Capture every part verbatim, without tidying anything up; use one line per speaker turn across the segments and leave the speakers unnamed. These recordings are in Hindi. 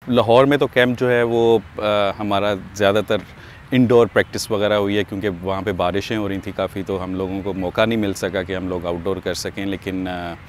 लाहौर में तो कैंप जो है वो आ, हमारा ज़्यादातर इंडोर प्रैक्टिस वगैरह हुई है, क्योंकि वहाँ पे बारिशें हो रही थी काफ़ी, तो हम लोगों को मौका नहीं मिल सका कि हम लोग आउटडोर कर सकें। लेकिन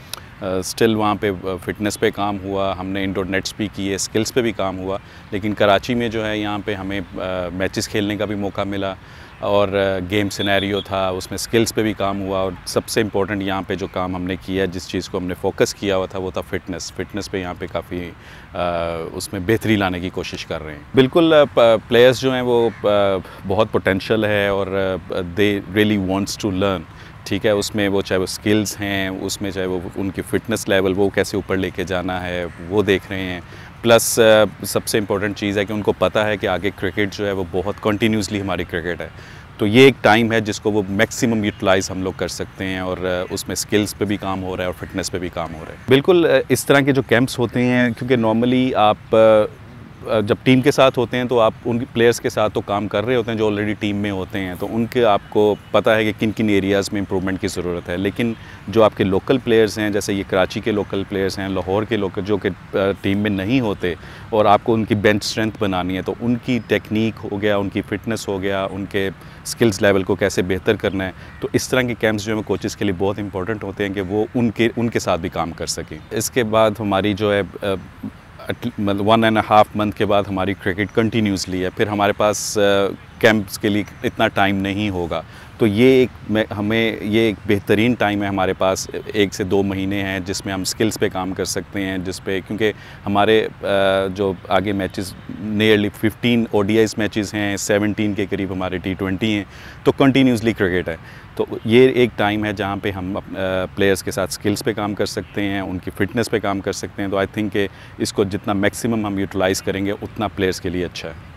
स्टिल वहाँ पे फ़िटनेस पे काम हुआ, हमने इंडोर नेट्स भी किए, स्किल्स पे भी काम हुआ। लेकिन कराची में जो है यहाँ पे हमें मैचेस खेलने का भी मौका मिला और गेम सिनेरियो था, उसमें स्किल्स पे भी काम हुआ। और सबसे इम्पोर्टेंट यहाँ पे जो काम हमने किया, जिस चीज़ को हमने फोकस किया हुआ था, वो था फ़िटनेस। फ़िटनेस पे यहाँ पे काफ़ी उसमें बेहतरी लाने की कोशिश कर रहे हैं। बिल्कुल प्लेयर्स जो हैं वो बहुत पोटेंशियल है और they really wants to learn, ठीक है। उसमें वो चाहे वो स्किल्स हैं, उसमें चाहे वो उनकी फ़िटनेस लेवल वो कैसे ऊपर लेके जाना है वो देख रहे हैं। प्लस सबसे इम्पोर्टेंट चीज़ है कि उनको पता है कि आगे क्रिकेट जो है वो बहुत कंटिन्यूसली हमारी क्रिकेट है, तो ये एक टाइम है जिसको वो मैक्सिमम यूटिलाइज़ हम लोग कर सकते हैं और उसमें स्किल्स पे भी काम हो रहा है और फिटनेस पे भी काम हो रहा है। बिल्कुल इस तरह के जो कैंप्स होते हैं, क्योंकि नॉर्मली आप जब टीम के साथ होते हैं तो आप उन प्लेयर्स के साथ तो काम कर रहे होते हैं जो ऑलरेडी टीम में होते हैं, तो उनके आपको पता है कि किन किन एरियाज़ में इम्प्रूवमेंट की ज़रूरत है। लेकिन जो आपके लोकल प्लेयर्स हैं, जैसे ये कराची के लोकल प्लेयर्स हैं, लाहौर के लोकल जो कि टीम में नहीं होते, और आपको उनकी बेंच स्ट्रेंथ बनानी है, तो उनकी टेक्निक हो गया, उनकी फ़िटनेस हो गया, उनके स्किल्स लेवल को कैसे बेहतर करना है, तो इस तरह के कैंप्स जो है कोचेज़ के लिए बहुत इंपॉर्टेंट होते हैं कि वो उनके उनके साथ भी काम कर सकें। इसके बाद हमारी जो है मतलब वन एंड हाफ मंथ के बाद हमारी क्रिकेट कंटिन्यूसली है, फिर हमारे पास कैंप्स के लिए इतना टाइम नहीं होगा। तो ये एक हमें ये एक बेहतरीन टाइम है हमारे पास, एक से दो महीने हैं जिसमें हम स्किल्स पे काम कर सकते हैं, जिस पे क्योंकि हमारे जो आगे matches nearly fifteen ODIs matches हैं, सेवनटीन के करीब हमारे टी ट्वेंटी हैं, तो कंटिन्यूसली क्रिकेट है। तो ये एक टाइम है जहाँ पे हम प्लेयर्स के साथ स्किल्स पे काम कर सकते हैं, उनकी फ़िटनेस पे काम कर सकते हैं। तो आई थिंक इसको जितना मैक्सिमम हम यूटिलाइज़ करेंगे उतना प्लेयर्स के लिए अच्छा है।